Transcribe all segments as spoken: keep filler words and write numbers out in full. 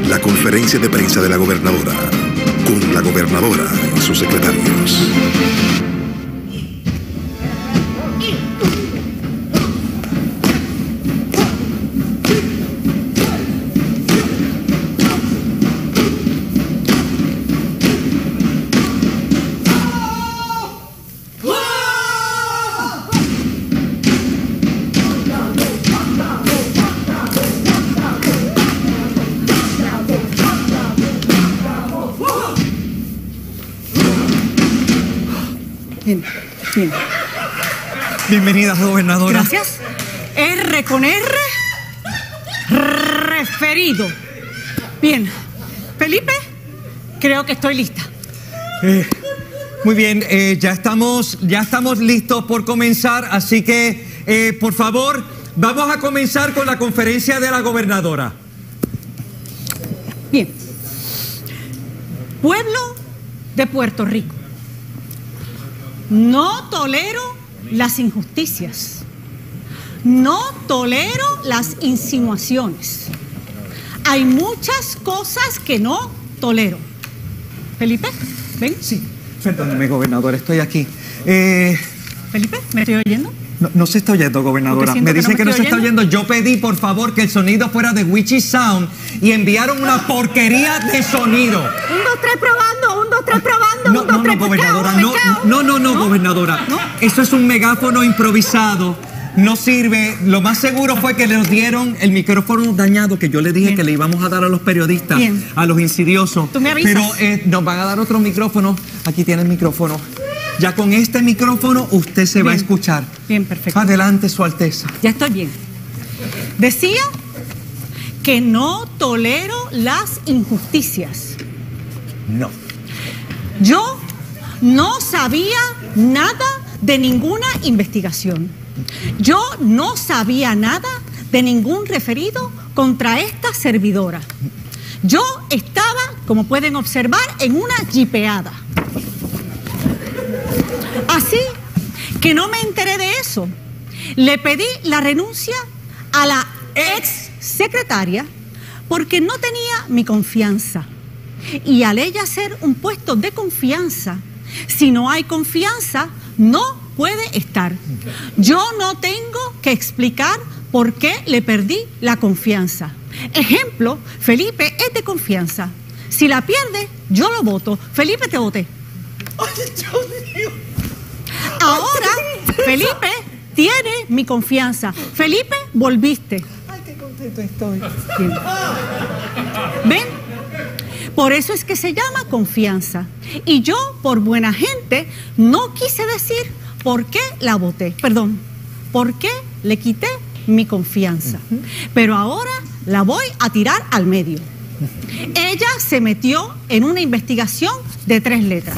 La conferencia de prensa de la gobernadora, con la gobernadora y sus secretarios. Bien, bien. Bienvenida, gobernadora. Gracias. R con R. Referido. Bien. Felipe, creo que estoy lista. Eh, muy bien, eh, ya estamos, ya estamos listos por comenzar, así que, eh, por favor, vamos a comenzar con la conferencia de la gobernadora. Bien. Pueblo de Puerto Rico. No tolero las injusticias. No tolero las insinuaciones. Hay muchas cosas que no tolero. Felipe, ven. Sí, perdóneme, gobernadora, estoy aquí. Eh, Felipe, ¿me estoy oyendo? no, no se está oyendo, gobernadora. Me dicen que no, que no se está oyendo. Yo pedí, por favor, que el sonido fuera de Witchy Sound y enviaron una porquería de sonido. Un, dos, tres, probando. Un, dos, tres, probando. No, un, dos, no, tres, no, gobernadora, pescado, no, pescado. no, no, no, ¿No? gobernadora. ¿No? Eso es un megáfono improvisado. No sirve. Lo más seguro fue que les dieron el micrófono dañado que yo le dije Bien. que le íbamos a dar a los periodistas, Bien. a los insidiosos. ¿Tú me avisas? Pero eh, nos van a dar otro micrófono. Aquí tiene el micrófono. Ya con este micrófono usted se Bien. va a escuchar. Bien, perfecto. Adelante, Su Alteza. Ya estoy bien. Decía que no tolero las injusticias. No. Yo no sabía nada de ninguna investigación. Yo no sabía nada de ningún referido contra esta servidora. Yo estaba, como pueden observar, en una jipeada. Así que no me enteré de eso. Le pedí la renuncia a la ex secretaria porque no tenía mi confianza. Y al ella ser un puesto de confianza, si no hay confianza, no puede estar. Yo no tengo que explicar por qué le perdí la confianza. Ejemplo, Felipe es de confianza. Si la pierde, yo lo voto. Felipe, te voté. ¡Ay, Dios mío! Ahora, Felipe tiene mi confianza. Felipe, volviste. ¡Ay, qué contento estoy! Bien. ¿Ven? Por eso es que se llama confianza. Y yo, por buena gente, no quise decir por qué la voté. Perdón, por qué le quité mi confianza. Uh-huh. Pero ahora la voy a tirar al medio. Uh-huh. Ella se metió en una investigación de tres letras.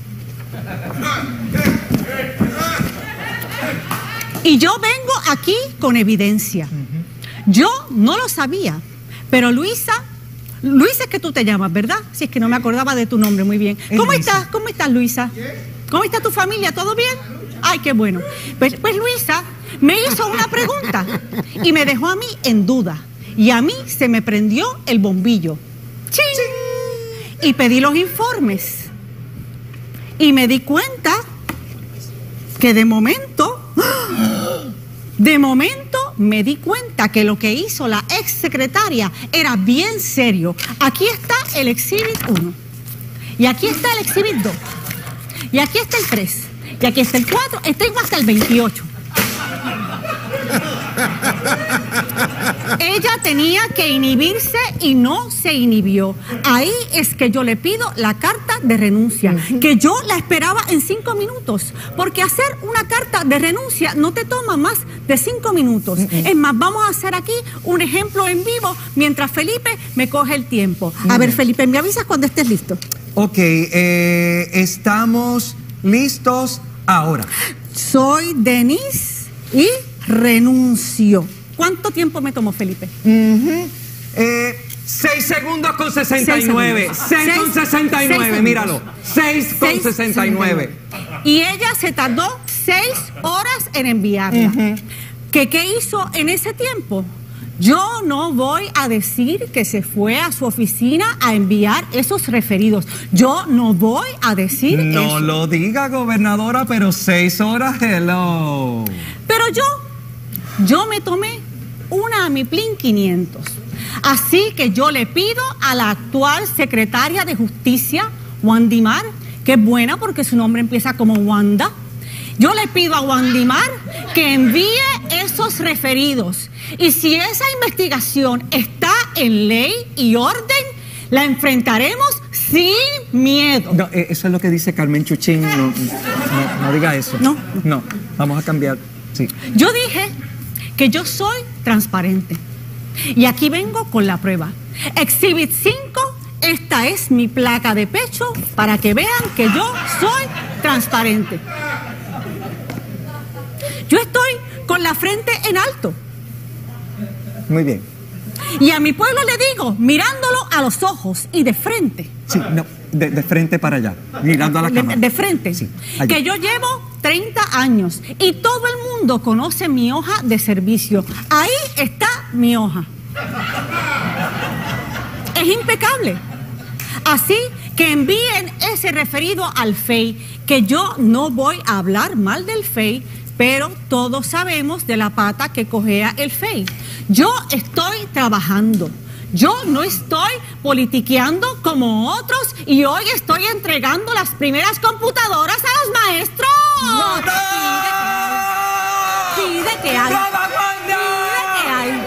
Y yo vengo aquí con evidencia. Uh-huh. Yo no lo sabía, pero Luisa... Luisa es que tú te llamas, ¿verdad? Si es que no me acordaba de tu nombre, muy bien. ¿Cómo estás? ¿Cómo estás, Luisa? ¿Cómo está tu familia? ¿Todo bien? Ay, qué bueno. Pues, pues Luisa me hizo una pregunta y me dejó a mí en duda. Y a mí se me prendió el bombillo. ¡Ching! Y pedí los informes. Y me di cuenta que de momento... De momento me di cuenta que lo que hizo la ex secretaria era bien serio. Aquí está el exhibit uno. Y aquí está el exhibit dos. Y aquí está el tres. Y aquí está el cuatro. Tengo hasta el veintiocho. Ella tenía que inhibirse y no se inhibió. Ahí es que yo le pido la carta de renuncia, uh-huh. que yo la esperaba en cinco minutos, porque hacer una carta de renuncia no te toma más de cinco minutos. Uh-huh. Es más, vamos a hacer aquí un ejemplo en vivo mientras Felipe me coge el tiempo. Uh-huh. A ver, Felipe, ¿me avisas cuando estés listo? Ok, eh, estamos listos ahora. Soy Denise y renuncio. ¿Cuánto tiempo me tomó, Felipe? Uh-huh. eh, seis segundos con sesenta y nueve. Seis con sesenta y nueve, míralo. Seis con sesenta y nueve. Y ella se tardó seis horas en enviarla. Uh-huh. ¿Qué, ¿Qué hizo en ese tiempo? Yo no voy a decir que se fue a su oficina a enviar esos referidos. Yo no voy a decir no eso. No lo diga, gobernadora, pero seis horas, hello. Pero yo, yo me tomé una Amiplin quinientos. Así que yo le pido a la actual secretaria de Justicia, Wandimar, que es buena porque su nombre empieza como Wanda. Yo le pido a Wandimar que envíe esos referidos. Y si esa investigación está en ley y orden, la enfrentaremos sin miedo. No, eso es lo que dice Carmen Chuchín. No, no, no diga eso. No. No, vamos a cambiar. Sí. Yo dije que yo soy transparente. Y aquí vengo con la prueba. Exhibit cinco, esta es mi placa de pecho para que vean que yo soy transparente. Yo estoy con la frente en alto. Muy bien. Y a mi pueblo le digo, mirándolo a los ojos y de frente. Sí, no, de, de frente para allá, mirando a la cámara. De, de frente. Sí, que yo llevo treinta años y todo el mundo conoce mi hoja de servicio. Ahí está mi hoja. Es impecable. Así que envíen ese referido al F E I, que yo no voy a hablar mal del F E I, pero todos sabemos de la pata que cojea el F E I. Yo estoy trabajando. Yo no estoy politiqueando como otros y hoy estoy entregando las primeras computadoras a los maestros. Pide que hay. Pide que hay.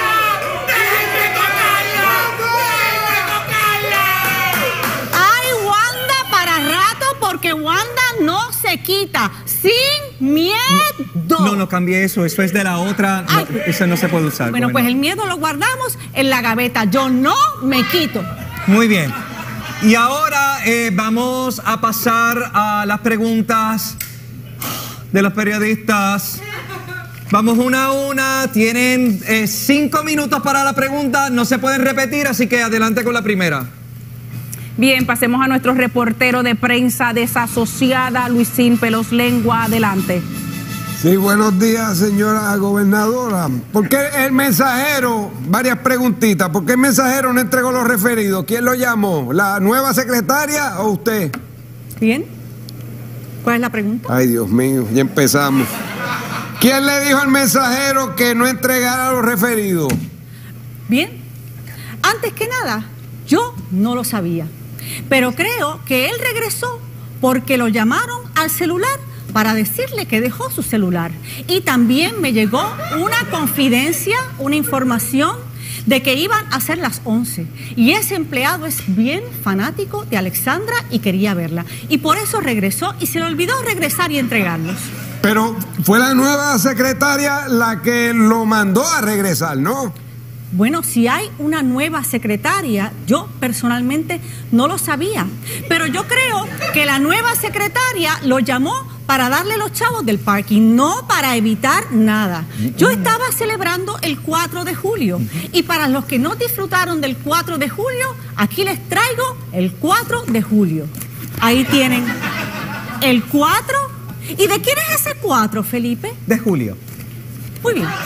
Hay Wanda para rato porque Wanda no se quita. Sin miedo. No, no cambie eso. Eso es de la otra. No, eso no se puede usar. Bueno, pues el miedo lo guardamos en la gaveta. Yo no me quito. Muy bien. Y ahora eh, vamos a pasar a las preguntas de los periodistas. Vamos una a una. Tienen eh, cinco minutos para la pregunta. No se pueden repetir, así que adelante con la primera. Bien, pasemos a nuestro reportero de prensa desasociada, Luisín Pelos Lengua. Adelante. Sí, buenos días, señora gobernadora. ¿Por qué el mensajero, varias preguntitas, por qué el mensajero no entregó los referidos? ¿Quién lo llamó? ¿La nueva secretaria o usted? Bien. ¿Cuál es la pregunta? Ay, Dios mío, ya empezamos. ¿Quién le dijo al mensajero que no entregara los referidos? Bien. Antes que nada, yo no lo sabía. Pero creo que él regresó porque lo llamaron al celular para decirle que dejó su celular. Y también me llegó una confidencia, una información de que iban a ser las once. Y ese empleado es bien fanático de Alexandra y quería verla. Y por eso regresó y se le olvidó regresar y entregarlos. Pero fue la nueva secretaria la que lo mandó a regresar, ¿no? Bueno, si hay una nueva secretaria, yo personalmente no lo sabía, pero yo creo que la nueva secretaria lo llamó para darle los chavos del parking, no para evitar nada. Yo estaba celebrando el cuatro de julio y para los que no disfrutaron del cuatro de julio, aquí les traigo el cuatro de julio. Ahí tienen el cuatro. ¿Y de quién es ese cuatro, Felipe? De Julio. Muy bien.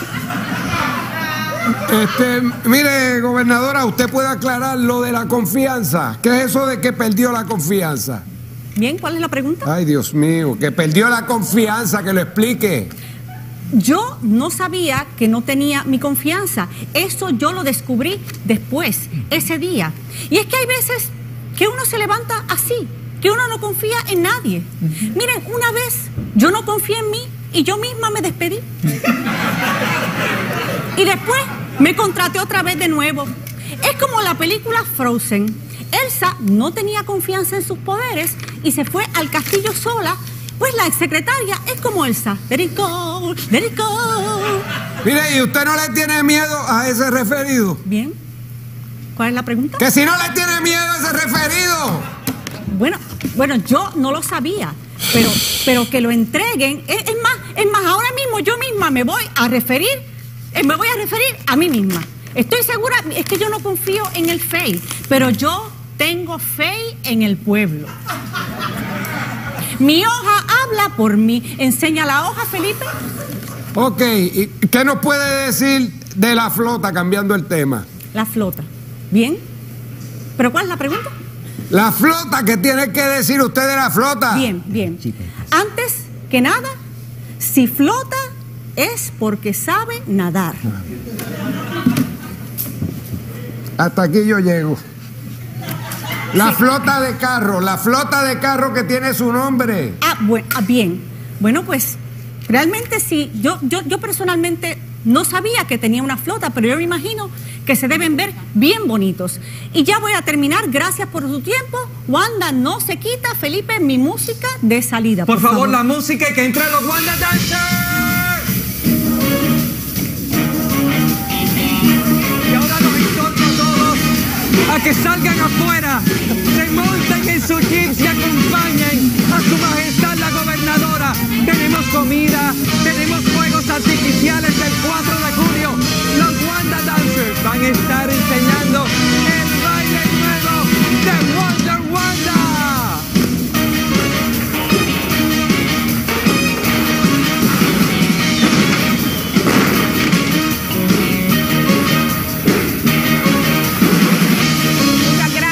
Este, mire, gobernadora, ¿usted puede aclarar lo de la confianza? ¿Qué es eso de que perdió la confianza? Bien, ¿cuál es la pregunta? Ay, Dios mío, que perdió la confianza, que lo explique. Yo no sabía que no tenía mi confianza. Eso yo lo descubrí después, ese día. Y es que hay veces que uno se levanta así, que uno no confía en nadie. Uh-huh. Miren, una vez yo no confié en mí y yo misma me despedí. Y después me contraté otra vez de nuevo. Es como la película Frozen. Elsa no tenía confianza en sus poderes y se fue al castillo sola. Pues la exsecretaria es como Elsa. Let it go, let it go. Mire, ¿y usted no le tiene miedo a ese referido? Bien. ¿Cuál es la pregunta? Que si no le tiene miedo a ese referido. Bueno, bueno, yo no lo sabía. Pero, pero que lo entreguen. Es, es más, es más, ahora mismo yo misma me voy a referir. Me voy a referir a mí misma. Estoy segura, es que yo no confío en el F E I, pero yo tengo F E I en el pueblo. Mi hoja habla por mí. Enseña la hoja, Felipe. Ok, ¿y qué nos puede decir de la flota, cambiando el tema? La flota. Bien. ¿Pero cuál es la pregunta? La flota, ¿qué tiene que decir usted de la flota? Bien, bien. Antes que nada, si flota es porque sabe nadar. Hasta aquí yo llego. La Sí. flota de carro, la flota de carro que tiene su nombre. Ah, bueno, ah, bien. Bueno, pues realmente sí. Yo, yo, yo personalmente no sabía que tenía una flota, pero yo me imagino que se deben ver bien bonitos. Y ya voy a terminar. Gracias por su tiempo. Wanda, no se quita. Felipe, mi música de salida. Por, Por, favor, favor, la música y que entre los Wanda Dancers. Y ahora los exhorto a todos a que salgan afuera, se monten en su jeep y acompañen a su majestad la gobernadora. Tenemos comida, tenemos fuegos artificiales el cuatro de julio. Los Wanda Dancers van a estar enseñando el baile nuevo de Wonder Wanda.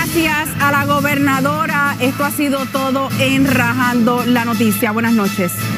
A la gobernadora, esto ha sido todo en Rajando la Noticia. Buenas noches.